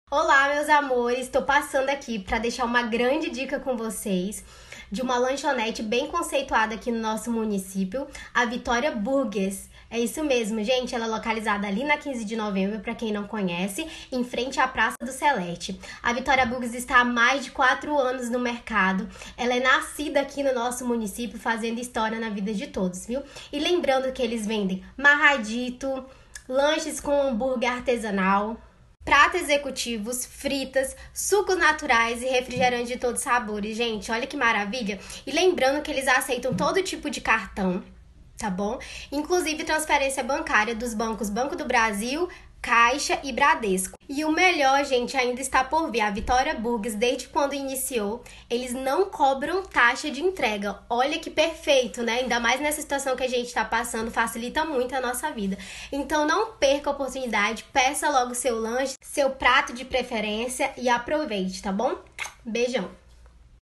Olá, meus amores! Estou passando aqui para deixar uma grande dica com vocês de uma lanchonete bem conceituada aqui no nosso município, a Vitória Burgers. É isso mesmo, gente. Ela é localizada ali na 15 de novembro, para quem não conhece, em frente à Praça do Celeste. A Vitória Burgers está há mais de 4 anos no mercado. Ela é nascida aqui no nosso município, fazendo história na vida de todos, viu? E lembrando que eles vendem marradito, lanches com hambúrguer artesanal, pratos executivos, fritas, sucos naturais e refrigerantes de todos os sabores. Gente, olha que maravilha! E lembrando que eles aceitam todo tipo de cartão, tá bom? Inclusive transferência bancária dos bancos Banco do Brasil, Caixa e Bradesco. E o melhor, gente, ainda está por vir. A Vitória Burgers, desde quando iniciou, eles não cobram taxa de entrega. Olha que perfeito, né? Ainda mais nessa situação que a gente está passando, facilita muito a nossa vida. Então não perca a oportunidade, peça logo seu lanche, seu prato de preferência e aproveite, tá bom? Beijão!